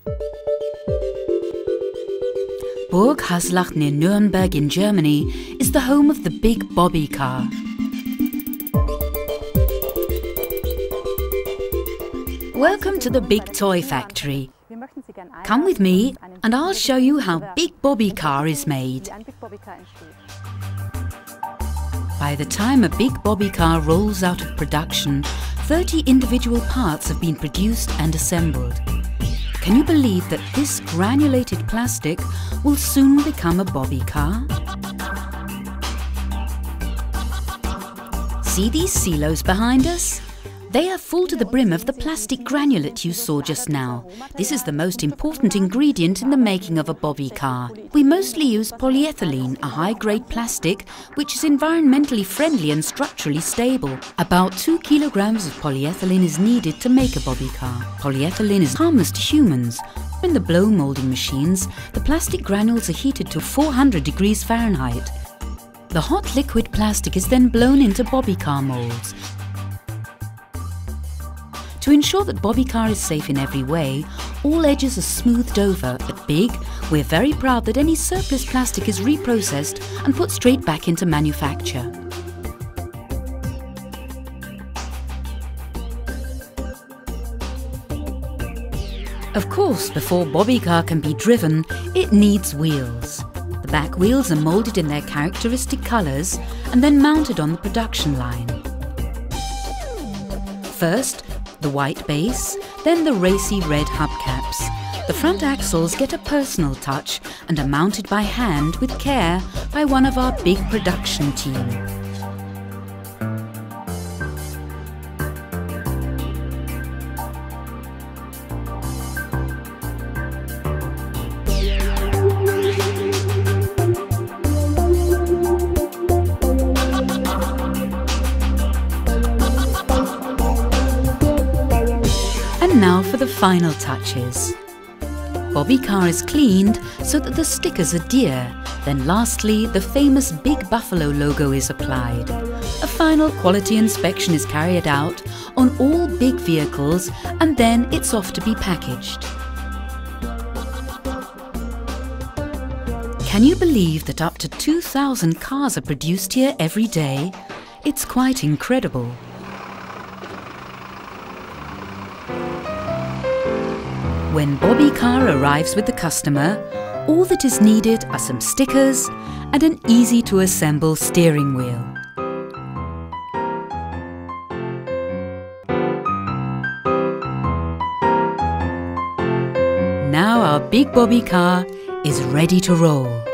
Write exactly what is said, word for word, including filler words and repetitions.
Burg Haslach near Nuremberg in Germany is the home of the Big Bobby car. Welcome to the Big Toy Factory. Come with me and I'll show you how Big Bobby car is made. By the time a Big Bobby car rolls out of production, thirty individual parts have been produced and assembled. Can you believe that this granulated plastic will soon become a Bobby car? See these silos behind us? They are full to the brim of the plastic granulate you saw just now. This is the most important ingredient in the making of a Bobby car. We mostly use polyethylene, a high-grade plastic which is environmentally friendly and structurally stable. About two kilograms of polyethylene is needed to make a Bobby car. Polyethylene is harmless to humans. In the blow molding machines, the plastic granules are heated to four hundred degrees Fahrenheit. The hot liquid plastic is then blown into Bobby car molds. To ensure that Bobby car is safe in every way, all edges are smoothed over. At Big, we're very proud that any surplus plastic is reprocessed and put straight back into manufacture. Of course, before Bobby car can be driven, it needs wheels. The back wheels are molded in their characteristic colours and then mounted on the production line. First, the white base, then the racy red hubcaps. The front axles get a personal touch and are mounted by hand with care by one of our big production team. Now for the final touches. Bobby car is cleaned so that the stickers adhere. Then lastly, the famous Big Buffalo logo is applied. A final quality inspection is carried out on all big vehicles and then it's off to be packaged. Can you believe that up to two thousand cars are produced here every day? It's quite incredible. When Bobby car arrives with the customer, all that is needed are some stickers and an easy-to-assemble steering wheel. Now our Big Bobby car is ready to roll.